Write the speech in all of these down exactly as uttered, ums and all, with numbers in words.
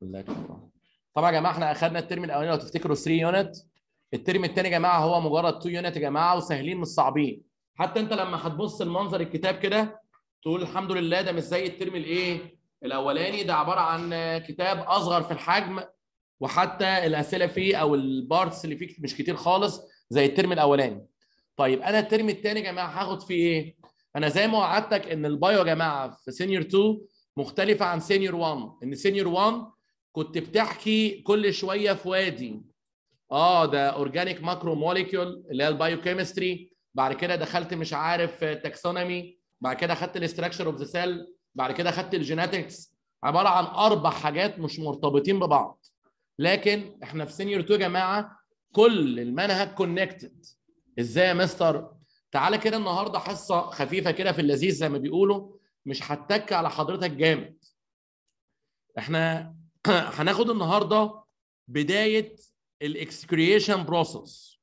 طبعا يا جماعه احنا اخذنا الترم الاولاني لو تفتكروا ثلاثة يونت. الترم الثاني يا جماعه هو مجرد اتنين يونت يا جماعه، وسهلين مش صعبين. حتى انت لما هتبص لمنظر الكتاب كده تقول الحمد لله ده مش زي الترم الايه الاولاني، ده عباره عن كتاب اصغر في الحجم، وحتى الاسئله فيه او البارتس اللي فيه مش كتير خالص زي الترم الاولاني. طيب انا الترم الثاني يا جماعه هاخد فيه ايه؟ انا زي ما وعدتك ان البايو يا جماعه في سينيور اتنين مختلفه عن سينيور واحد، ان سينيور واحد كنت بتحكي كل شويه في وادي، اه ده اورجانيك ماكرو موليكيول اللي هي البايو كيمستري، بعد كده دخلت مش عارف تاكسونومي، بعد كده خدت الاستراكشر اوف ذا سيل، بعد كده خدت الجينetics، عباره عن اربع حاجات مش مرتبطين ببعض. لكن احنا في سينيور اتنين يا جماعه كل المنهج كونكتد. ازاي يا مستر؟ تعالى كده النهارده حصه خفيفه كده في اللذيذ زي ما بيقولوا، مش هتك على حضرتك جامد. احنا هناخد النهارده بدايه الاكسكريشن بروسيس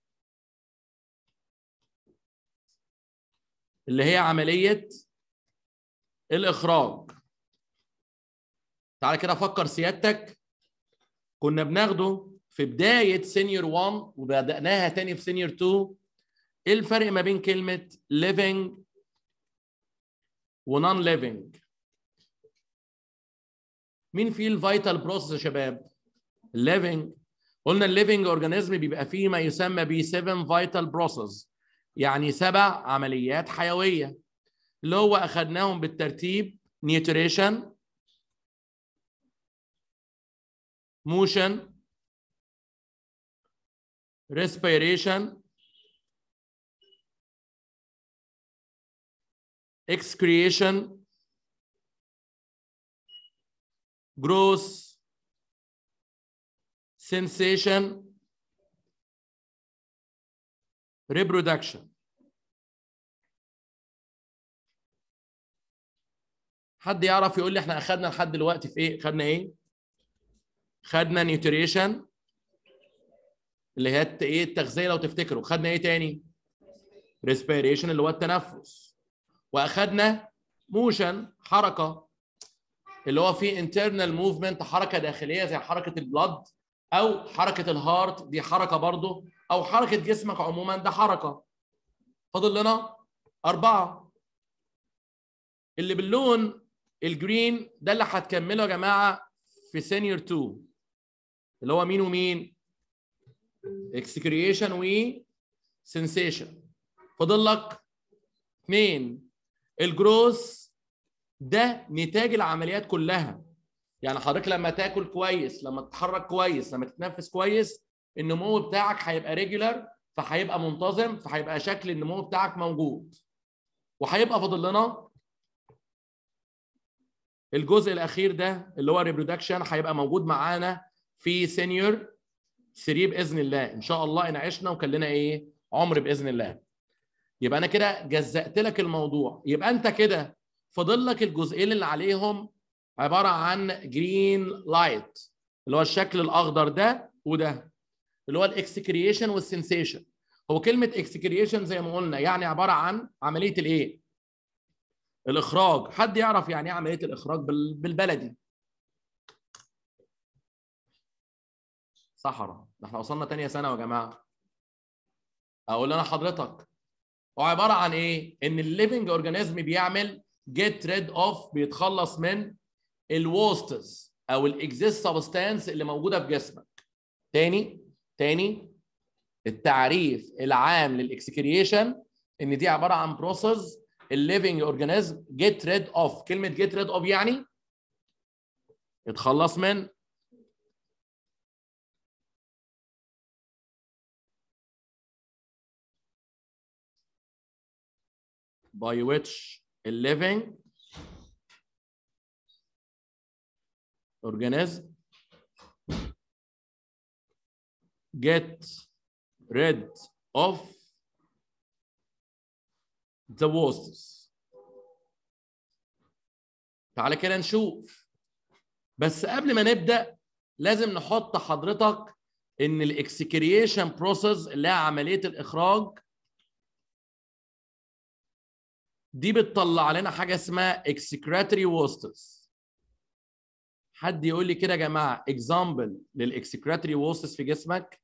اللي هي عمليه الاخراج. تعالى كده فكر سيادتك، كنا بناخده في بدايه سينيور واحد وبدأناها تاني في سينيور اتنين. ايه الفرق ما بين كلمه living ونون living؟ مين فيه الفيتال بروسيس يا شباب؟ الليفنج. قلنا الليفنج اورجانيزم بيبقى فيه ما يسمى ب سبع فيتال بروسيس، يعني سبع عمليات حيويه اللي هو اخذناهم بالترتيب: نيوتريشن، موشن، ريسبيريشن، excretion، growth، sensation، reproduction. حد يعرف يقول لي احنا اخذنا لحد دلوقتي في ايه؟ خدنا ايه؟ خدنا نيوتريشن اللي هي ايه التغذيه لو تفتكروا، خدنا ايه تاني؟ ريسبيريشن اللي هو التنفس، واخدنا موشن حركه اللي هو فيه انترنال موفمنت حركه داخليه زي حركه البلد او حركه الهارت دي حركه برضه، او حركه جسمك عموما ده حركه. فاضل لنا اربعه. اللي باللون الجرين ده اللي هتكمله يا جماعه في سينيور اتنين اللي هو مين ومين؟ اكسكريشن و سنسيشن. فاضل لك اثنين. الجروث ده نتاج العمليات كلها، يعني حضرتك لما تاكل كويس، لما تتحرك كويس، لما تتنفس كويس، النمو بتاعك هيبقى ريجولار، فهيبقى منتظم، فهيبقى شكل النمو بتاعك موجود. وهيبقى فاضل لنا الجزء الاخير ده اللي هو ريبرودكشن، هيبقى موجود معانا في سينيور ثلاثة باذن الله، ان شاء الله ان عشنا وكان لنا ايه عمر باذن الله. يبقى انا كده جزأت لك الموضوع. يبقى انت كده فاضل لك الجزئين اللي عليهم عباره عن جرين لايت اللي هو الشكل الاخضر ده وده اللي هو الاكسكريشن والسنسيشن. هو كلمه اكسكريشن زي ما قلنا يعني عباره عن عمليه الايه؟ الاخراج. حد يعرف يعني ايه عمليه الاخراج بالبلدي؟ صحراء. ده احنا وصلنا تانية سنه يا جماعه. اقول انا حضرتك هو عباره عن ايه؟ ان الليفنج اورجانيزم بيعمل جيت ريد اوف، بيتخلص من الووستز او الاكزيست سبستانس اللي موجوده في جسمك. تاني تاني التعريف العام للاكسكريشن ان دي عباره عن بروسيس الليفنج اورجانيزم جيت ريد اوف. كلمه جيت ريد اوف يعني يتخلص من by which a living organism get rid of the wastes. تعالى كده نشوف. بس قبل ما نبدأ لازم نحط حضرتك ان الاكسكريشن بروسيس اللي هي عملية الاخراج دي بتطلع لنا حاجه اسمها excretory wastes. حد يقول لي كده يا جماعه اكزامبل للاكسكريتوري ووسس في جسمك؟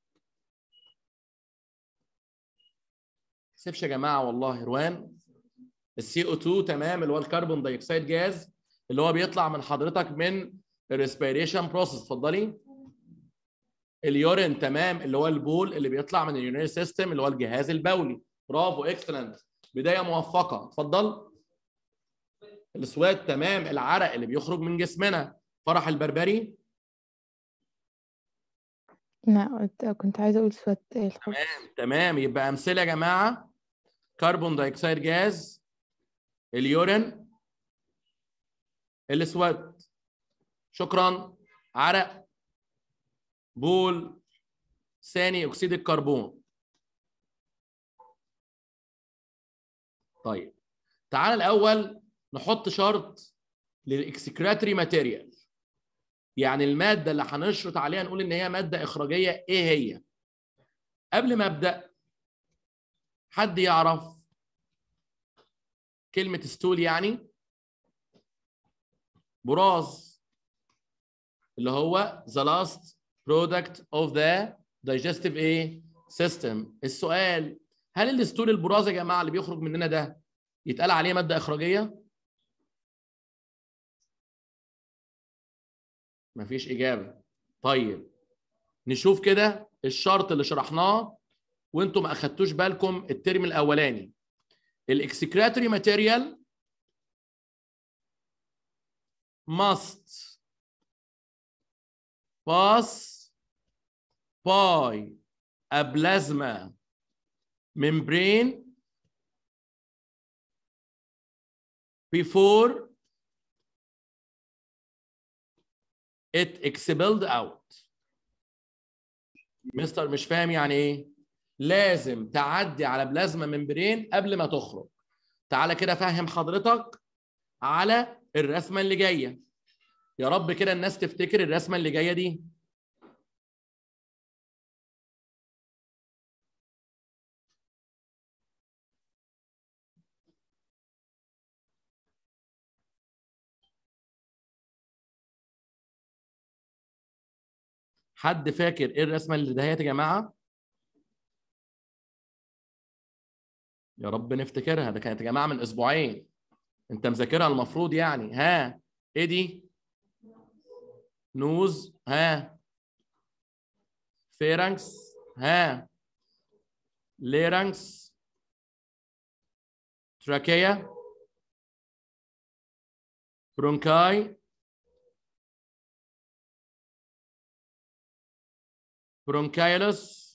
سيبش يا جماعه والله. روان، السي او اتنين تمام، اللي هو الكربون دايوكسيد جاز اللي هو بيطلع من حضرتك من الريسبيريشن بروسيس. اتفضلي. اليورين تمام، اللي هو البول اللي بيطلع من اليورينري سيستم اللي هو الجهاز البولي. برافو، اكسلنت، بدايه موفقه. اتفضل. السوات تمام، العرق اللي بيخرج من جسمنا. فرح البربري. لا كنت عايزة أقول سوات الخبز. تمام تمام، يبقى امثله يا جماعه: كربون دايوكسيد جاز، اليورين، السوات. شكرا. عرق، بول، ثاني اكسيد الكربون. طيب تعال الاول نحط شرط للاكسكريتوري ماتيريال، يعني الماده اللي هنشرط عليها نقول ان هي ماده اخراجيه ايه هي. قبل ما ابدا، حد يعرف كلمه ستول يعني؟ براز، اللي هو the last product of the digestive ايه system. السؤال: هل الستول البراز يا جماعه اللي بيخرج مننا ده يتقال عليه ماده اخراجيه؟ مفيش اجابه. طيب نشوف كده الشرط اللي شرحناه وانتم ما اخدتوش بالكم الترم الاولاني. الاكسكريتوري ماتيريال must pass by a plasma membrane before it expelled out. مستر مش فاهم يعني ايه؟ لازم تعدي على بلازما ممبرين قبل ما تخرج. تعالى كده فهم حضرتك على الرسمه اللي جايه. يا رب كده الناس تفتكر الرسمه اللي جايه دي. حد فاكر ايه الرسمه اللي دهيت يا جماعه؟ يا رب نفتكرها، ده كانت يا جماعه من اسبوعين، انت مذاكرها المفروض يعني. ها ايه دي؟ نوز، ها فيرنكس، ها ليرنكس، تراكيا، برونكاي، برونكايلوس،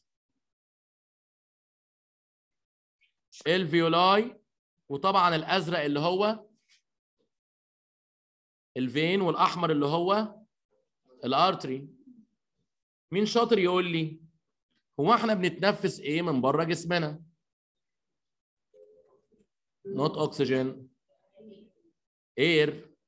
الفيولاي، وطبعا الازرق اللي هو الفين، والاحمر اللي هو الارتري. مين شاطر يقول لي هو احنا بنتنفس ايه من بره جسمنا؟ نوت اوكسجين، اير.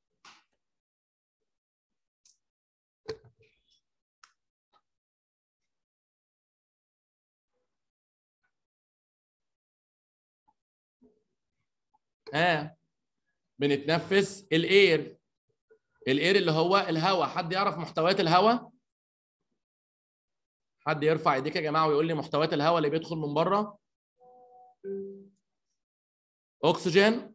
اه بنتنفس الاير. الاير اللي هو الهواء. حد يعرف محتويات الهواء؟ حد يرفع ايديك يا جماعه ويقول لي محتويات الهواء اللي بيدخل من بره. اكسجين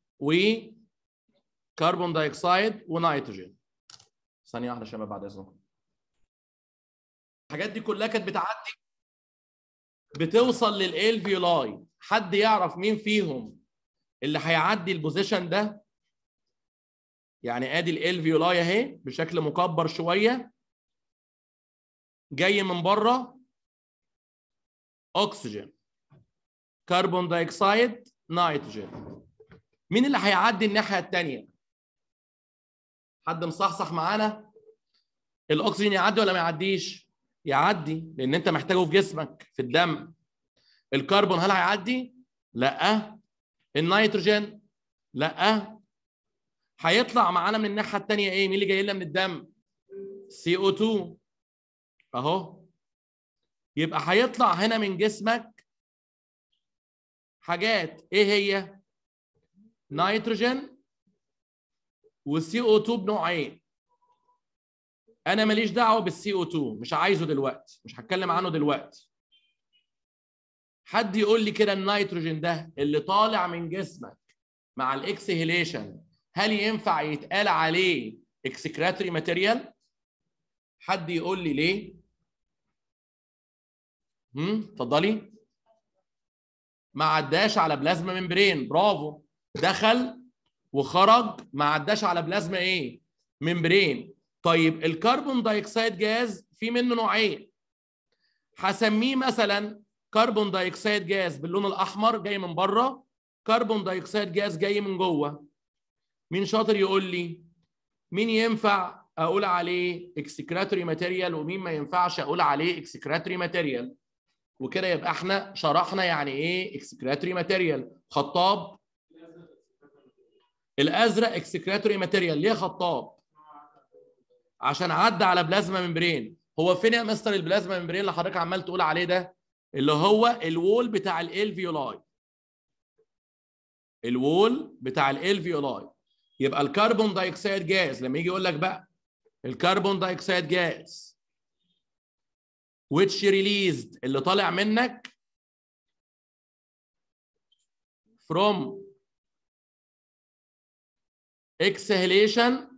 وكربون دايوكسيد ونيتروجين. ثانيه واحده يا شباب بعد اذنكم. الحاجات دي كلها كانت بتعدي بتوصل للالفيولاي. حد يعرف مين فيهم اللي هيعدي البوزيشن ده؟ يعني ادي الالفيولاي اهي بشكل مكبر شويه، جاي من بره اكسجين، كربون دايوكسيد، نيتروجين. مين اللي هيعدي الناحيه الثانيه؟ حد مصحصح معانا؟ الاكسجين يعدي ولا ما يعديش؟ يعدي، لان انت محتاجه في جسمك في الدم. الكربون هل هيعدي؟ لا. النيتروجين؟ لا. هيطلع معانا من الناحيه الثانيه ايه؟ مين اللي جاي لنا من الدم؟ سي او اتنين اهو. يبقى هيطلع هنا من جسمك حاجات ايه هي؟ نيتروجين وسي او اتنين بنوعين. انا ماليش دعوه بالسي او اتنين، مش عايزه دلوقتي، مش هتكلم عنه دلوقتي. حد يقول لي كده النيتروجين ده اللي طالع من جسمك مع الاكسهيليشن هل ينفع يتقال عليه اكسكراتوري ماتيريال؟ حد يقول لي ليه؟ امم اتفضلي. ما عداش على بلازما ممبرين، برافو. دخل وخرج، ما عداش على بلازما ايه؟ ممبرين. طيب الكربون دايوكسيد جاز في منه نوعين، هسميه مثلا كربون دايوكسيد جاز باللون الاحمر جاي من بره، كربون دايوكسيد جاز جاي من جوه. مين شاطر يقول لي مين ينفع اقول عليه اكسكراتوري ماتيريال ومين ما ينفعش اقول عليه اكسكراتوري ماتيريال؟ وكده يبقى احنا شرحنا يعني ايه اكسكراتوري ماتيريال. خطاب. الازرق اكسكراتوري ماتيريال. ليه خطاب؟ عشان عدى على بلازما ممبرين. هو فين يا مستر البلازما ممبرين اللي حضرتك عمال تقول عليه ده؟ اللي هو الوول بتاع الالفيولاي. الوول بتاع الالفيولاي. يبقى الكربون دايوكسيد جاز لما يجي يقول لك بقى الكربون دايوكسيد جاز which released اللي طالع منك from exhalation،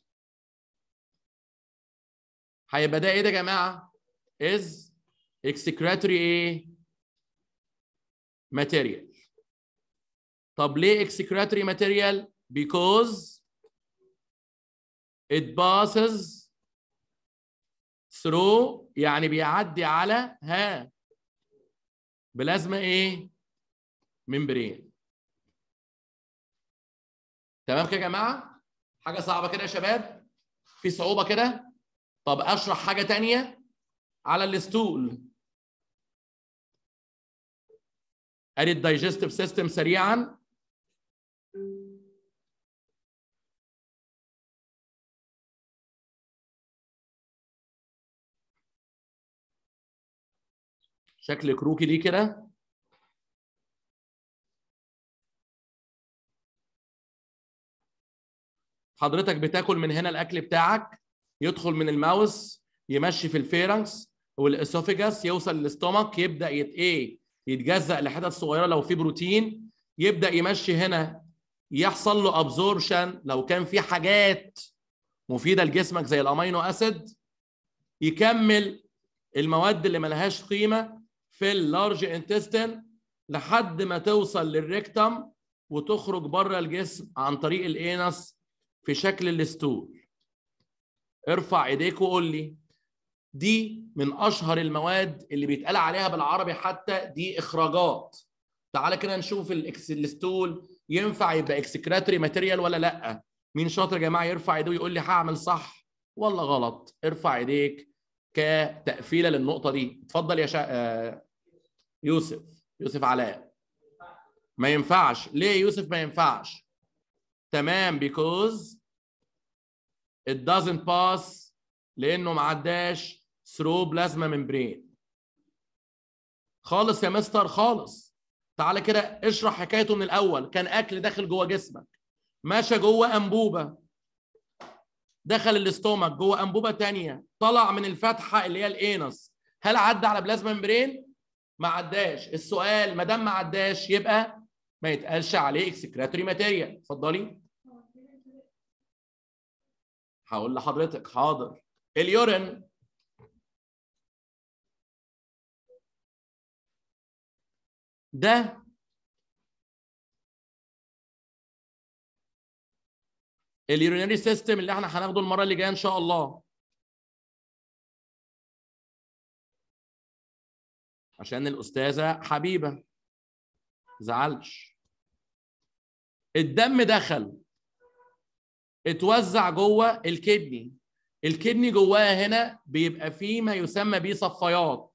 هيبقى ده ايه ده يا جماعه؟ is excretory ايه؟ material. طب ليه excretory material؟ because it passes through، يعني بيعدي على ها بلازما ايه؟ ممبرين. تمام كده يا جماعه؟ حاجه صعبه كده يا شباب؟ في صعوبه كده؟ طب اشرح حاجه ثانيه على الستول. ادي الدايجستيف سيستم سريعا. شكل كروكي ليه كده. حضرتك بتاكل من هنا الاكل بتاعك يدخل من الماوس يمشي في الفيرنكس والاسوفيجاس يوصل للاستومك، يبدا يت ايه يتجزأ لحتت صغيره لو في بروتين، يبدا يمشي هنا يحصل له ابزوربشن لو كان في حاجات مفيده لجسمك زي الامينو اسيد، يكمل المواد اللي ملهاش قيمه في اللارج انتستين لحد ما توصل للريكتم وتخرج بره الجسم عن طريق الانس في شكل الستول. ارفع ايديك وقول لي دي من اشهر المواد اللي بيتقال عليها بالعربي حتى دي اخراجات. تعالى كده نشوف الستول ينفع يبقى اكسكراتوري ماتيريال ولا لا؟ مين شاطر يا جماعه يرفع ايده ويقول لي هعمل صح ولا غلط؟ ارفع ايديك كتقفيله للنقطه دي. اتفضل يا شا... آه يوسف. يوسف علاء. ما ينفعش. ليه يوسف ما ينفعش؟ تمام because it doesn't pass لانه ما عداش through plasma membrane. خالص يا مستر خالص. تعالى كده اشرح حكايته من الاول. كان اكل داخل جوه جسمك، ماشى جوه انبوبه، دخل الاستومك جوه انبوبه ثانيه، طلع من الفتحه اللي هي الانس، هل عدى على بلازما ممبرين؟ ما عداش. السؤال ما دام ما عداش يبقى ما يتقالش عليه اكسكراتوري ماتيريال. اتفضلي. هقول لحضرتك حاضر. اليورين ده اليورينري سيستم اللي احنا هناخده المره اللي جايه ان شاء الله، عشان الاستاذه حبيبه ما تزعلش. الدم دخل اتوزع جوه الكدني. الكدني جواها هنا بيبقى فيه ما يسمى بيه صفايات.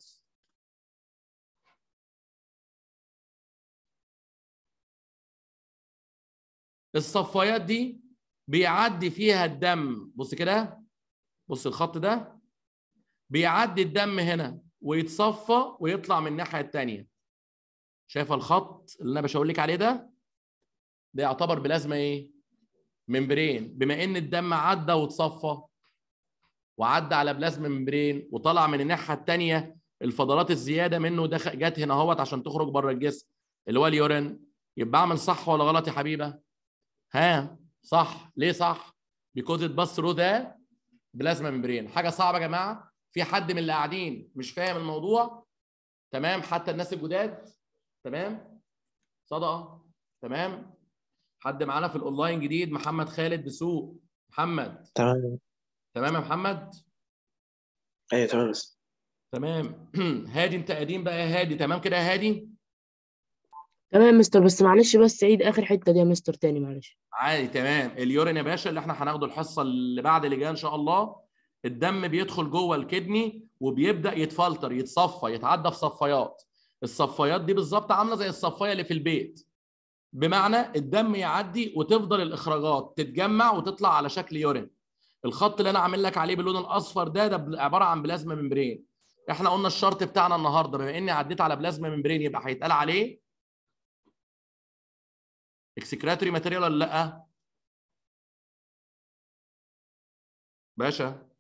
الصفايات دي بيعدي فيها الدم. بص كده، بص الخط ده بيعدي الدم هنا ويتصفى ويطلع من الناحيه الثانيه. شايفه الخط اللي انا بشاور لك عليه ده؟ ده يعتبر بلازما ايه؟ ممبرين. بما ان الدم عدى وتصفى وعدى على بلازما ممبرين وطلع من الناحيه الثانيه الفضلات الزياده منه دخل جت هنا اهوت عشان تخرج بره الجسم اللي هو اليورين، يبقى اعمل صح ولا غلط يا حبيبه؟ ها صح. ليه صح؟ because it pass through the بلازما ممبرين. حاجه صعبه يا جماعه؟ في حد من اللي قاعدين مش فاهم الموضوع؟ تمام، حتى الناس الجداد؟ تمام صدقه؟ تمام. حد معانا في الاونلاين جديد؟ محمد خالد دسوق. محمد تمام. تمام يا محمد؟ ايوه تمام بس. تمام. هادي انت قديم بقى يا هادي، تمام كده يا هادي؟ تمام يا مستر، بس معلش بس عيد اخر حته دي يا مستر تاني معلش. عادي تمام. اليورين يا باشا اللي احنا هناخده الحصه اللي بعد اللي جايه ان شاء الله، الدم بيدخل جوه الكدني وبيبدا يتفلتر يتصفى يتعدى في صفايات. الصفايات دي بالظبط عامله زي الصفايه اللي في البيت، بمعنى الدم يعدي وتفضل الاخراجات تتجمع وتطلع على شكل يورين. الخط اللي انا عامل لك عليه باللون الاصفر ده ده عباره عن بلازما ممبرين. احنا قلنا الشرط بتاعنا النهارده بما اني عديت على بلازما ممبرين يبقى هيتقال عليه اكسكراتوري ماتيريال ولا لا؟ باشا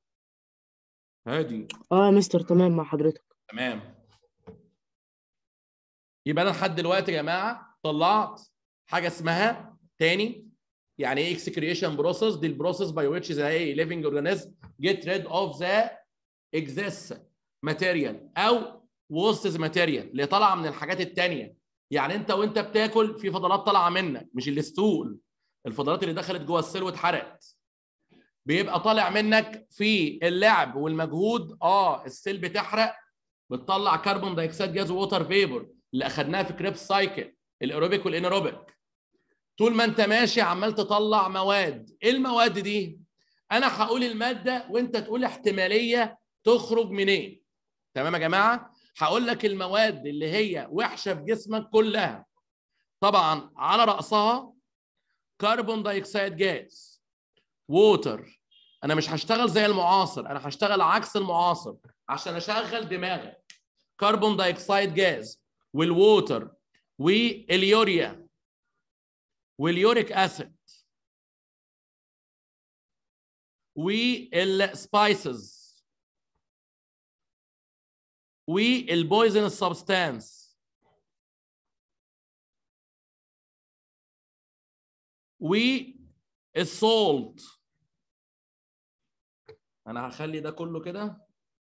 هادي. اه يا مستر تمام مع حضرتك. تمام. يبقى انا لحد دلوقتي يا جماعه طلعت حاجه اسمها تاني يعني ايه اكسكريشن بروسيس. دي البروسيس باي ويتش ذا ايه ليفنج اورجانيزم جيت ريد اوف ذا اكزيس ماتيريال او ووستز ماتيريال اللي طالعه من الحاجات الثانيه. يعني انت وانت بتاكل في فضلات طالعه منك، مش الستول، الفضلات اللي دخلت جوه السيل واتحرقت. بيبقى طالع منك في اللعب والمجهود، اه السيل بتحرق بتطلع كربون دايوكسيد جاز ووتر فيبر اللي اخدناها في كريبس سايكل الايروبيك والانيروبيك. طول ما انت ماشي عمال تطلع مواد. ايه المواد دي؟ انا هقول الماده وانت تقول احتماليه تخرج منين. تمام يا جماعه؟ هقول لك المواد اللي هي وحشه في جسمك كلها، طبعا على راسها كربون دايوكسيد جاز، ووتر. انا مش هشتغل زي المعاصر، انا هشتغل عكس المعاصر عشان اشغل دماغك. كربون دايوكسيد جاز والووتر واليوريا واليوريك اسيد والسبايسز والبويزن سبستانس والسولت. انا هخلي ده كله كده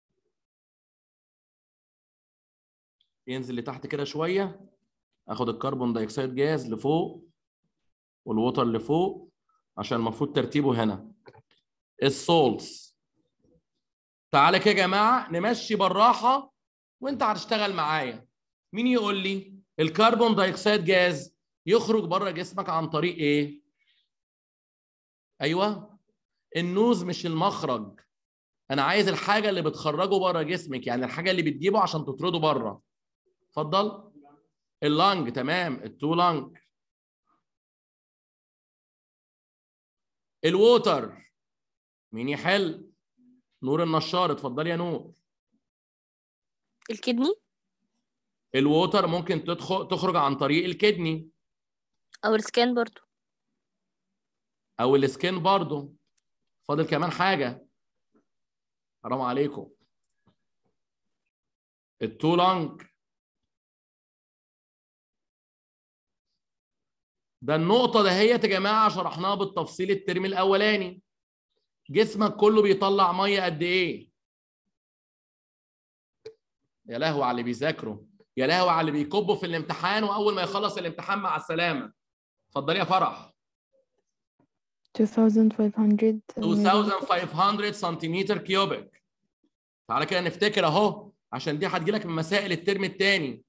ينزل لتحت كده شويه. اخد الكربون دايوكسيد جاز لفوق والووتر لفوق عشان المفروض ترتيبه هنا. السولتس. تعالى كده يا جماعه نمشي بالراحه وانت هتشتغل معايا. مين يقول لي الكربون دايوكسيد جاز يخرج بره جسمك عن طريق ايه؟ ايوه النوز مش المخرج. انا عايز الحاجه اللي بتخرجه بره جسمك، يعني الحاجه اللي بتجيبه عشان تطرده بره. اتفضل. اللانج. تمام، التو لانج. الووتر مين يحل؟ نور النشار. اتفضل يا نور. الكدني. الووتر ممكن تدخل تخرج عن طريق الكدني او السكان برضو او السكين برضو. فاضل كمان حاجه، حرام عليكم، التو لانج. ده النقطه دهيت يا جماعه شرحناها بالتفصيل الترم الاولاني. جسمك كله بيطلع ميه قد ايه؟ يا لهوي على اللي بيذاكروا، يا لهوي على اللي بيكبوا في الامتحان واول ما يخلص الامتحان مع السلامه. اتفضلي يا فرح. two thousand five hundred two thousand five hundred سنتيمتر كيوبيك. تعالى كده نفتكر اهو عشان دي هتجيلك من مسائل الترم الثاني.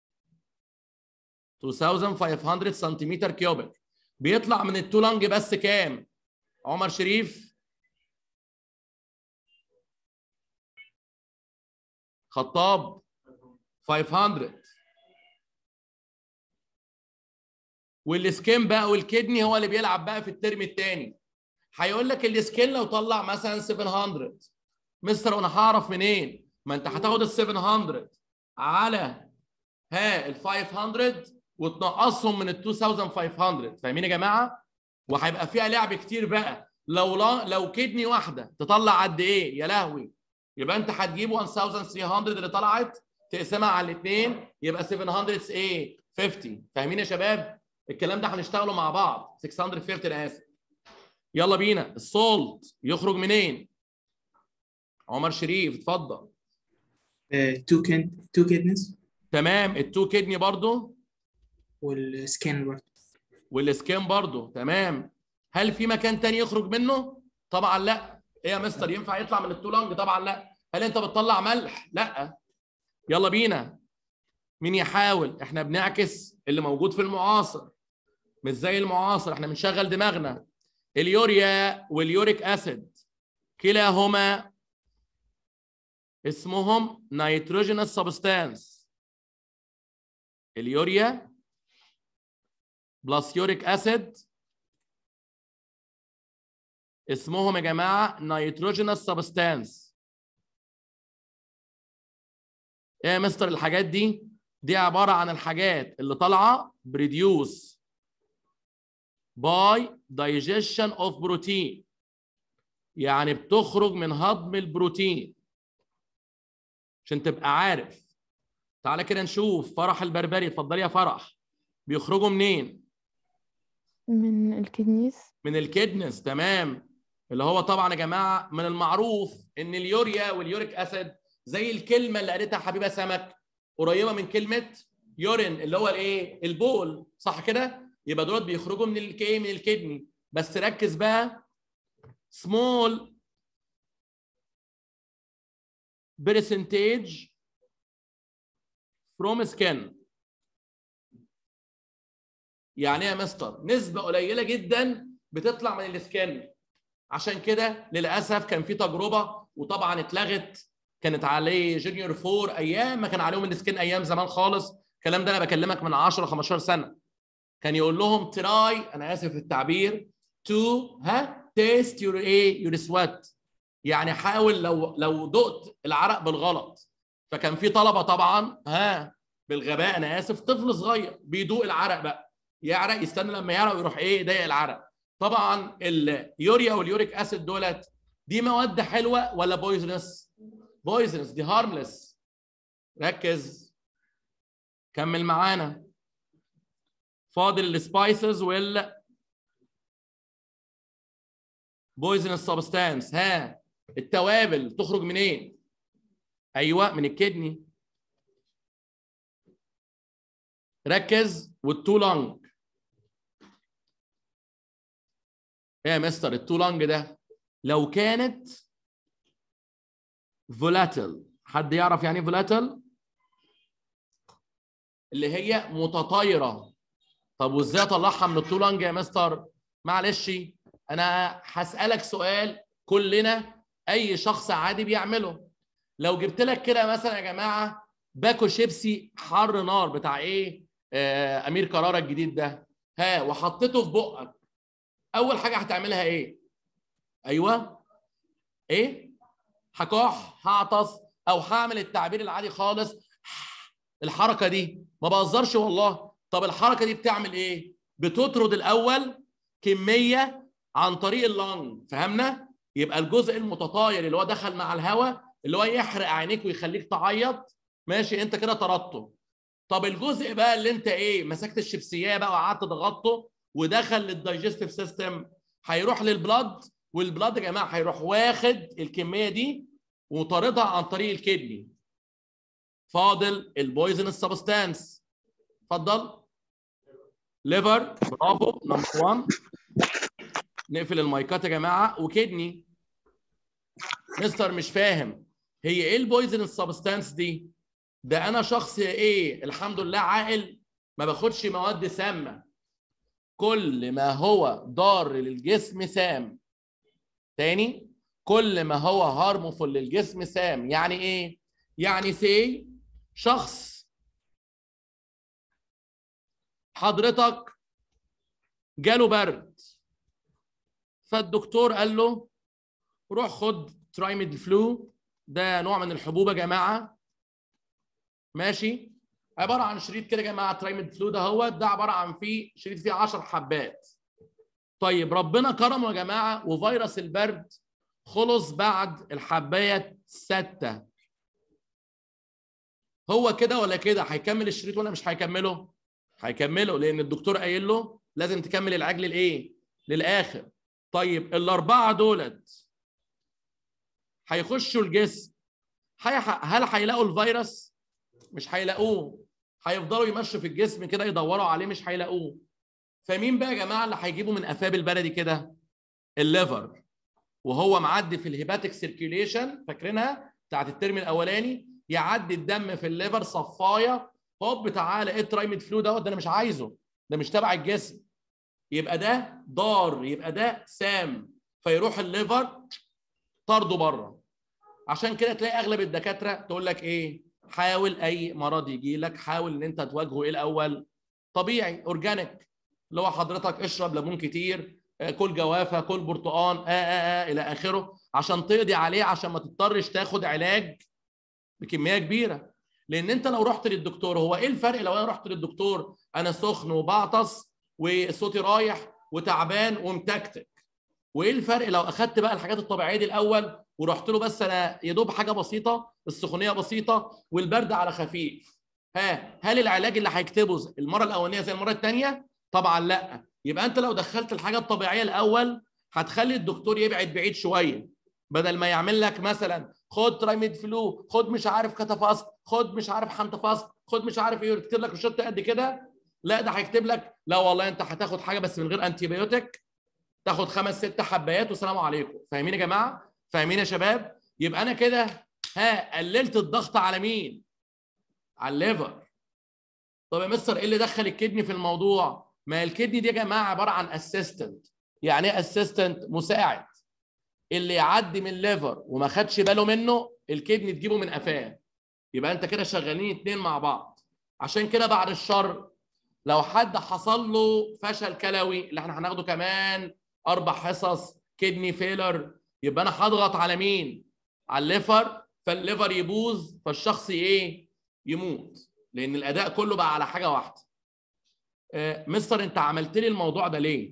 two thousand five hundred سنتيمتر كيوبيك بيطلع من التولانج بس كام؟ عمر شريف. خطاب. خمسمية. والسكين بقى والكدني هو اللي بيلعب بقى في الترم الثاني. هيقول لك السكين لو طلع مثلا سبعمية. مستر وانا هعرف منين؟ ما انت هتاخد ال سبعمية على ها ال خمسمية وتنقصهم من ال two thousand five hundred. فاهمين يا جماعه؟ وهيبقى فيها لعب كتير بقى. لو لا لو كدني واحده تطلع قد ايه يا لهوي؟ يبقى انت هتجيب ألف وثلاثمية اللي طلعت تقسمها على الاثنين يبقى سبعمية ايه خمسين. فاهمين يا شباب؟ الكلام ده هنشتغله مع بعض. ستمية وخمسين انا اسف. يلا بينا. السولت يخرج منين؟ عمر شريف اتفضل. تو كيد تو كيدنس تمام. التو كدني برضو والسكين برضه. والسكين برضو تمام. هل في مكان تاني يخرج منه؟ طبعا لا. ايه يا مستر ينفع يطلع من التو لانج؟ طبعا لا. هل انت بتطلع ملح؟ لا. يلا بينا. مين يحاول؟ احنا بنعكس اللي موجود في المعاصر مش زي المعاصر، احنا بنشغل دماغنا. اليوريا واليوريك اسيد كلاهما اسمهم نيتروجينوس سبستانس. اليوريا بلس يوريك اسيد اسمهم يا جماعه نيتروجينوس سبستانس. ايه يا مستر الحاجات دي؟ دي عباره عن الحاجات اللي طالعه بريديوس باي دايجيشن اوف بروتين، يعني بتخرج من هضم البروتين. عشان تبقى عارف. تعالى كده نشوف فرح البربري. اتفضلي يا فرح. بيخرجوا منين؟ من الكدنيز. من الكدنس. تمام. اللي هو طبعا يا جماعه من المعروف ان اليوريا واليوريك اسيد زي الكلمه اللي قالتها حبيبه سمك قريبه من كلمه يورين اللي هو الايه؟ البول، صح كده؟ يبقى دول بيخرجوا من الكي من الكدني. بس ركز بقى. small percentage from skin. يعني ايه يا مستر؟ نسبه قليله جدا بتطلع من السكن. عشان كده للاسف كان في تجربه وطبعا اتلغت، كانت عليه جونيور فور ايام ما كان عليهم السكن ايام زمان خالص. الكلام ده انا بكلمك من عشرة خمستاشر سنه. كان يقول لهم تراي، انا اسف في التعبير، تو ها تيست يور ايه يور سوات، يعني حاول لو لو دقت العرق بالغلط. فكان في طلبه طبعا ها بالغباء، انا اسف، طفل صغير بيدوق العرق بقى، يعرق يستنى لما يعرق ويروح ايه ضايق العرق. طبعا اليوريا واليوريك اسيد دولت دي مواد حلوه ولا بويزنس؟ بويزنس، دي هارملس. ركز كمل معانا. فاضل السبايسز وال بويزنس سبستانس. ها التوابل تخرج منين؟ ايوه من الكدني. ركز. والتو لانج. ايه يا مستر التو لانج ده لو كانت فولاتيل، حد يعرف يعني ايه فولاتيل؟ اللي هي متطايره. طب وازاي اطلعها من التو لانج يا مستر؟ معلش انا هسالك سؤال كلنا اي شخص عادي بيعمله. لو جبت لك كده مثلا يا جماعه باكو شيبسي حر نار بتاع ايه؟ آه امير كرارة الجديد ده، ها وحطيته في بقك، اول حاجه هتعملها ايه؟ ايوه ايه؟ هكح، هعطس، او هعمل التعبير العادي خالص الحركه دي. ما بهزرش والله. طب الحركه دي بتعمل ايه؟ بتطرد الاول كميه عن طريق اللنج. فهمنا؟ يبقى الجزء المتطاير اللي هو دخل مع الهواء اللي هو يحرق عينيك ويخليك تعيط، ماشي انت كده طردته. طب الجزء بقى اللي انت ايه مسكت الشيبسيه بقى وقعدت تضغطه ودخل للدايجستيف سيستم، هيروح للبلاد، والبلاد يا جماعه هيروح واخد الكميه دي وطاردها عن طريق الكدني. فاضل البويزن سبستانس. اتفضل. ليفر، برافو، نمبر واحد. نقفل المايكات يا جماعه. وكدني. مستر مش فاهم هي ايه البويزن سبستانس دي؟ ده انا شخص ايه الحمد لله عاقل، ما باخدش مواد سامه. كل ما هو ضار للجسم سام. تاني، كل ما هو هارمفول للجسم سام. يعني ايه؟ يعني سي شخص حضرتك جاله برد، فالدكتور قال له روح خد ترايميد فلو، ده نوع من الحبوب يا جماعه، ماشي؟ عباره عن شريط كده يا جماعه. ترايميد فلو ده هو ده عباره عن فيه شريط فيه عشر حبات. طيب ربنا كرمه يا جماعه وفيروس البرد خلص بعد الحبايه السادسه. هو كده ولا كده هيكمل الشريط ولا مش هيكمله؟ هيكمله، لان الدكتور قايل له لازم تكمل العلاج للايه؟ للاخر. طيب الاربعه دولت هيخشوا الجسم، هل هيلاقوا الفيروس؟ مش هيلاقوه، هيفضلوا يمشوا في الجسم كده يدوروا عليه مش هيلاقوه. فمين بقى يا جماعه اللي هيجيبوا من قفاه بالبلدي كده؟ الليفر، وهو معدي في الهيباتيك سيركيوليشن، فاكرينها بتاعت الترم الاولاني؟ يعدي الدم في الليفر صفايه، هوب تعالى ايه الترايميد فلو دوت؟ ده انا مش عايزه، ده مش تبع الجسم، يبقى ده ضار، يبقى ده سام، فيروح الليفر طرده بره. عشان كده تلاقي اغلب الدكاتره تقول لك ايه؟ حاول اي مرض يجي لك حاول ان انت تواجهه ايه الاول؟ طبيعي، اورجانيك، اللي هو حضرتك اشرب ليمون كتير، كل جوافه، كل برتقان، آه آه آه الى اخره، عشان تقضي عليه، عشان ما تضطرش تاخد علاج بكميه كبيره. لان انت لو رحت للدكتور، هو ايه الفرق لو انا رحت للدكتور انا سخن وبعطس وصوتي رايح وتعبان ومتكتك؟ وايه الفرق لو اخدت بقى الحاجات الطبيعيه دي الاول ورحت له بس انا يا دوب حاجه بسيطه، السخونيه بسيطه والبرد على خفيف؟ ها، هل العلاج اللي هيكتبه المره الاولانيه زي المره الثانيه؟ طبعا لا. يبقى انت لو دخلت الحاجه الطبيعيه الاول هتخلي الدكتور يبعد بعيد شويه، بدل ما يعمل لك مثلا خد ترايميد فلو، خد مش عارف كتافاست، خد مش عارف حنتفاست، خد مش عارف ايه، يكتب لك روشته قد كده. لا، ده هيكتب لك لا والله انت هتاخد حاجه بس من غير انتي بيوتيك، تاخد خمس ست حبايات والسلام عليكم. فاهمين يا جماعه؟ فاهمين يا شباب؟ يبقى انا كده ها قللت الضغط على مين؟ على الليفر. طب يا مستر ايه اللي دخل الكدني في الموضوع؟ ما الكدني دي يا جماعه عباره عن اسيستنت. يعني ايه اسيستنت؟ مساعد. اللي يعدي من الليفر وما خدش باله منه الكدني تجيبه من قفاه. يبقى انت كده شغالين اتنين مع بعض. عشان كده بعد الشر لو حد حصل له فشل كلوي اللي احنا هناخده كمان اربع حصص، كدني فيلر، يبقى انا هضغط على مين؟ على الليفر، فالليفر يبوظ، فالشخص ايه؟ يموت، لان الاداء كله بقى على حاجه واحده. آه مستر انت عملت لي الموضوع ده ليه؟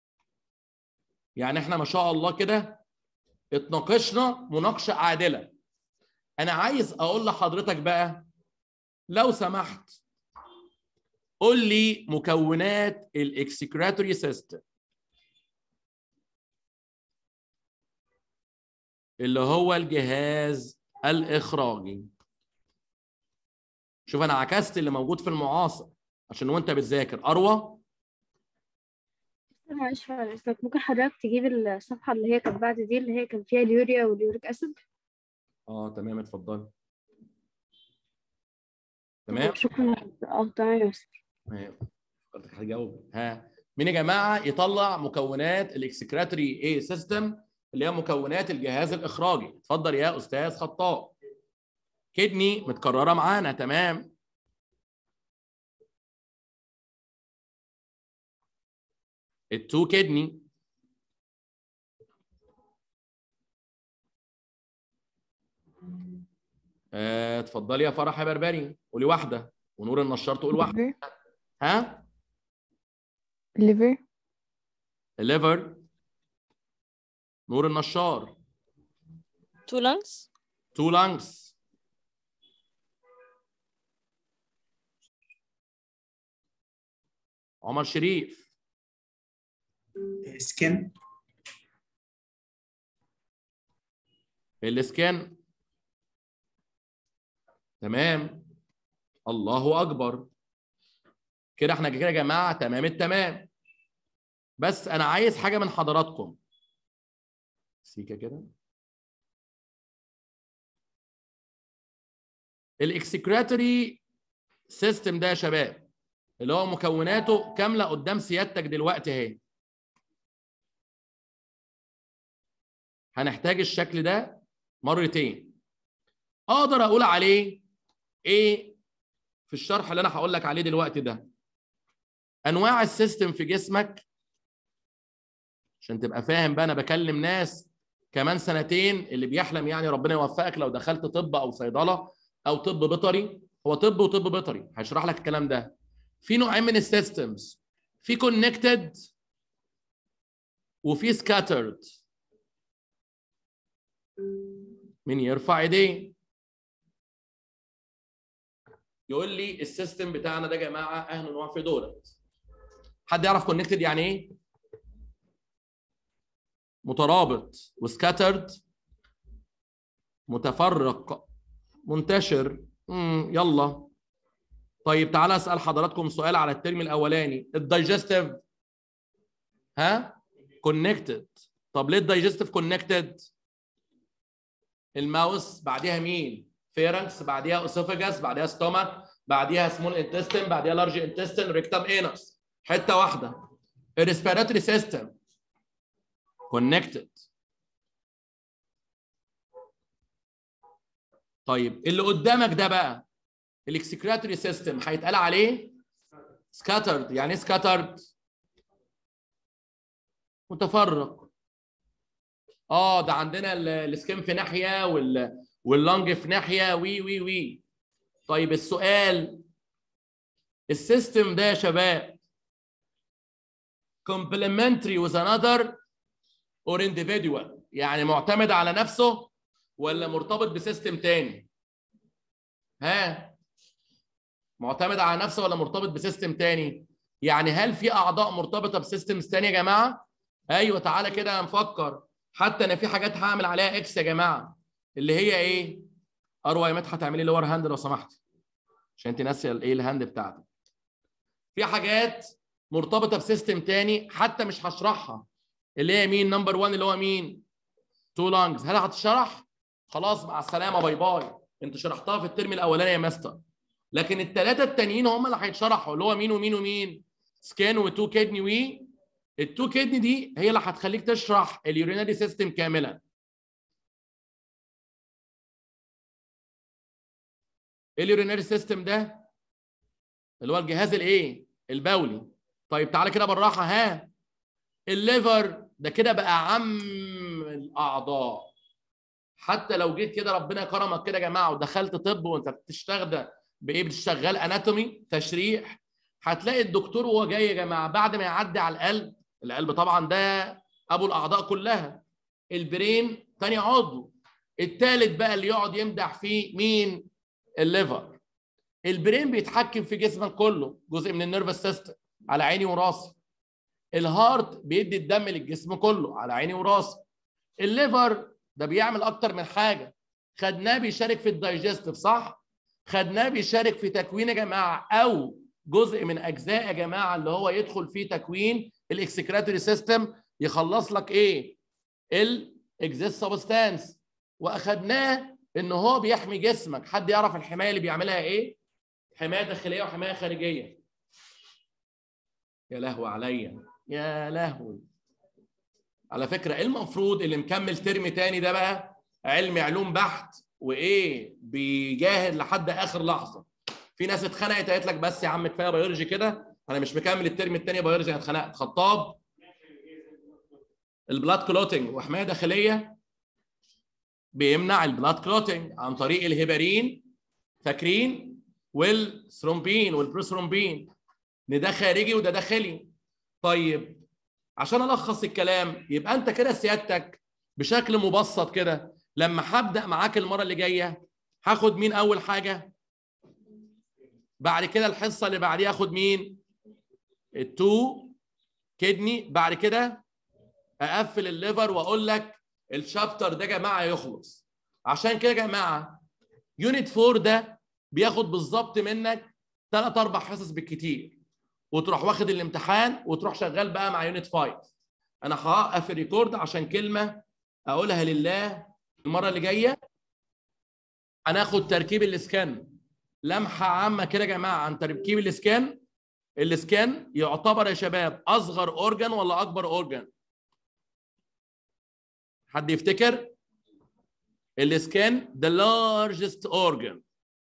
يعني احنا ما شاء الله كده اتناقشنا مناقشه عادله. انا عايز اقول لحضرتك بقى لو سمحت قول لي مكونات الاكسكريتوري سيستم اللي هو الجهاز الاخراجي. شوف انا عكست اللي موجود في المعاصر عشان وانت بتذاكر اروى. معلش بعد اذنك ممكن حضرتك تجيب الصفحة اللي هي كانت بعد دي اللي هي كان فيها اليوريا واليوريك اسيد؟ اه تمام اتفضلي. تمام شكرا. اه تمام يا مستر. تمام. فكرتك هتجاوب. ها مين يا جماعه يطلع مكونات الاكسكريتوري ايه سيستم اللي هي مكونات الجهاز الاخراجي؟ اتفضل يا استاذ خطاب. كدني متكرره معانا، تمام. التو كدني، آه، اتفضلي يا فرح يا بربري قولي واحده، ونور النشار تقول واحده. liver ها liver الليفر، نور النشار. two lungs. تو لانجز. عمر شريف. سكن. الاسكان، تمام. الله اكبر، كده احنا كده يا جماعه تمام التمام. بس انا عايز حاجه من حضراتكم سيكه كده. الاكسكريتوري سيستم ده يا شباب اللي هو مكوناته كامله قدام سيادتك دلوقتي اهي. هنحتاج الشكل ده مرتين. اقدر اقول عليه ايه في الشرح اللي انا هقول لك عليه دلوقتي ده؟ انواع السيستم في جسمك، عشان تبقى فاهم بقى. انا بكلم ناس كمان سنتين اللي بيحلم يعني ربنا يوفقك لو دخلت طب او صيدله او طب بيطري. هو طب وطب بيطري هشرح لك الكلام ده. في نوعين من السيستمز، في كونكتد وفي سكاترد. مين يرفع ايديه؟ يقول لي السيستم بتاعنا ده يا جماعه اهل نوع في دولت. حد يعرف كونكتد يعني ايه؟ مترابط، وسكاترد متفرق، منتشر. امم يلا. طيب تعالى اسال حضراتكم سؤال على الترم الاولاني. الدايجستيف ها كونكتد. طب ليه الدايجستيف كونكتد؟ الماوس بعديها مين؟ فيرنكس، بعديها اوسوفاجاس، بعديها ستومك، بعديها سمول انتستين، بعديها لارج انتستين، ريكتام انس. حته واحده. الريسبيراتوري سيستم كونكتد. طيب اللي قدامك ده بقى الاكسكريتوري سيستم هيتقال عليه سكاترد. يعني ايه سكاترد؟ متفرق. اه ده عندنا السكين في ناحيه وال واللنج في ناحيه وي وي وي. طيب السؤال، السيستم ده يا شباب complementary with another or individual، يعني معتمد على نفسه ولا مرتبط بسيستم تاني؟ ها؟ معتمد على نفسه ولا مرتبط بسيستم تاني؟ يعني هل في اعضاء مرتبطه بسيستمز تاني يا جماعه؟ ايوه تعالى كده نفكر. حتى انا في حاجات هعمل عليها اكس يا جماعه، اللي هي ايه؟ اروى يا مدحت هتعملي لور هاند لو سمحتي، عشان انت ناسيه الايه الهاند بتاعتك. في حاجات مرتبطه بسيستم تاني حتى مش هشرحها، اللي هي مين؟ نمبر واحد اللي هو مين؟ تو لانجز. هل هتشرح؟ خلاص مع السلامه باي باي، انت شرحتها في الترم الاولاني يا مستر. لكن الثلاثه التانيين هم اللي هيتشرحوا، اللي هو مين ومين ومين؟ سكان وتو كيدني. وي التو كيدني دي هي اللي هتخليك تشرح اليورينري سيستم كاملا. اليورينري سيستم ده اللي هو الجهاز الايه؟ البولي. طيب تعالى كده بالراحه. ها الليفر ده كده بقى عم الاعضاء. حتى لو جيت كده ربنا كرمك كده يا جماعه ودخلت طب وانت بتشتغل بايه؟ بتشتغل اناتومي تشريح، هتلاقي الدكتور وهو جاي يا جماعه بعد ما يعدي على القلب، القلب طبعا ده ابو الاعضاء كلها، البرين ثاني عضو، الثالث بقى اللي يقعد يمدح فيه مين؟ الليفر. البرين بيتحكم في جسمك كله، جزء من النيرفس سيستم، على عيني وراسي. الهارت بيدي الدم للجسم كله، على عيني وراسي. الليفر ده بيعمل اكتر من حاجه. خدناه بيشارك في الدايجستيف صح؟ خدناه بيشارك في تكوين يا جماعه، او جزء من اجزاء يا جماعه اللي هو يدخل فيه تكوين الاكسكريتوري سيستم، يخلص لك ايه؟ الاكزيست سبستانس. واخدناه ان هو بيحمي جسمك. حد يعرف الحمايه اللي بيعملها ايه؟ حمايه داخليه وحمايه خارجيه. يا لهوي عليا، يا لهوي. على فكره المفروض اللي مكمل ترم تاني ده بقى علمي علوم بحت، وايه بيجاهد لحد اخر لحظه. في ناس اتخنقت قالت لك بس يا عم كفايه بيولوجي كده، انا مش مكمل الترم الثاني بيولوجي، انا اتخنقت. خطاب البلاد كلوتنج وحمايه داخليه بيمنع البلاد كلوتنج عن طريق الهيبارين، فاكرين؟ والثرومبين والبروثرومبين. ده خارجي وده داخلي. طيب عشان الخص الكلام، يبقى انت كده سيادتك بشكل مبسط كده لما هبدا معاك المره اللي جايه هاخد مين اول حاجه؟ بعد كده الحصه اللي بعديها اخد مين؟ التو كدني. بعد كده اقفل الليفر واقول لك الشابتر ده يا جماعه يخلص. عشان كده يا جماعه يونت أربعة ده بياخد بالظبط منك ثلاث اربع حصص بالكتير، وتروح واخد الامتحان وتروح شغال بقى مع يونت خمسة. انا هوقف الريكورد عشان كلمه اقولها لله. المره اللي جايه هناخد تركيب الاسكان، لمحه عامه كده يا جماعه عن تركيب الاسكان. الاسكان يعتبر يا شباب اصغر اورجان ولا اكبر اورجان؟ حد يفتكر؟ الاسكان the largest organ.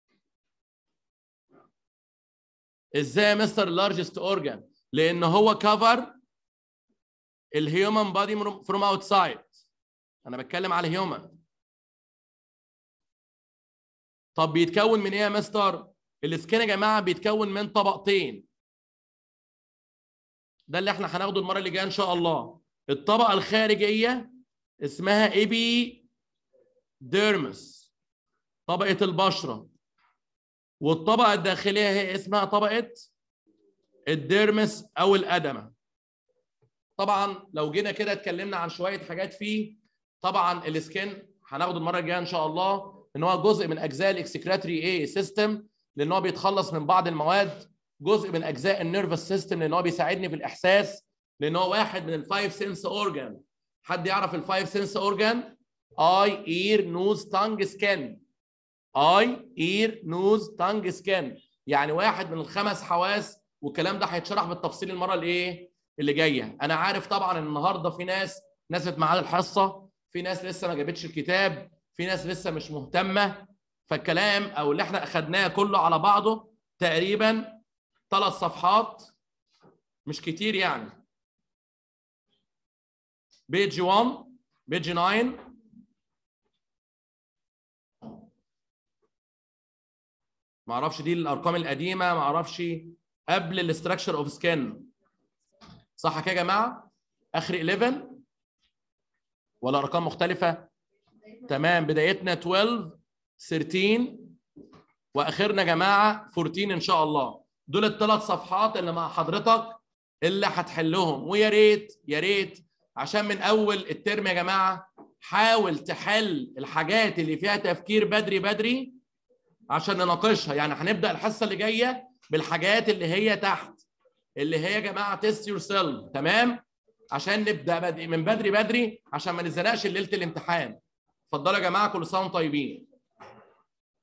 ازاي يا مستر largest organ؟ لان هو كفر الهيومن بادي فروم اوتسايد. انا بتكلم على الهيومن. طب بيتكون من ايه يا مستر؟ الاسكان يا جماعه بيتكون من طبقتين. ده اللي احنا هناخده المره اللي جايه ان شاء الله. الطبقه الخارجيه اسمها ايبي ديرمس، طبقه البشره. والطبقه الداخليه هي اسمها طبقه الديرمس او الادمه. طبعا لو جينا كده اتكلمنا عن شويه حاجات فيه، طبعا السكن هناخده المره الجايه ان شاء الله ان هو جزء من اجزاء الاكسكريتري ايه سيستم، لان هو بيتخلص من بعض المواد. جزء من اجزاء النيرفس سيستم لان هو بيساعدني في الاحساس، لان هو واحد من الفايف سنس اورجان. حد يعرف الفايف سنس اورجان؟ اي، اير، نوز، تانج، سكن. اي، اير، نوز، تانج، سكن، يعني واحد من الخمس حواس. والكلام ده هيتشرح بالتفصيل المره الايه اللي جايه. انا عارف طبعا ان النهارده في ناس نست ميعاد الحصه، في ناس لسه ما جابتش الكتاب، في ناس لسه مش مهتمه. فالكلام او اللي احنا اخدناه كله على بعضه تقريبا ثلاث صفحات، مش كتير يعني. بيج واحد، بيج تسعة، ما اعرفش دي الارقام القديمه، ما اعرفش قبل الاستراكشر اوف سكين، صح كده يا جماعه؟ اخر احداشر ولا ارقام مختلفه؟ تمام، بدايتنا اتناشر، تلتاشر، واخرنا يا جماعه اربعتاشر ان شاء الله. دول الثلاث صفحات اللي مع حضرتك اللي هتحلهم. ويا ريت يا ريت عشان من اول الترم يا جماعه حاول تحل الحاجات اللي فيها تفكير بدري بدري عشان نناقشها. يعني هنبدا الحصه اللي جايه بالحاجات اللي هي تحت، اللي هي يا جماعه تيست يور سيلف، تمام؟ عشان نبدا بدري من بدري بدري عشان ما نتزنقش ليله الامتحان. اتفضلوا يا جماعه، كل سنه وانتم طيبين.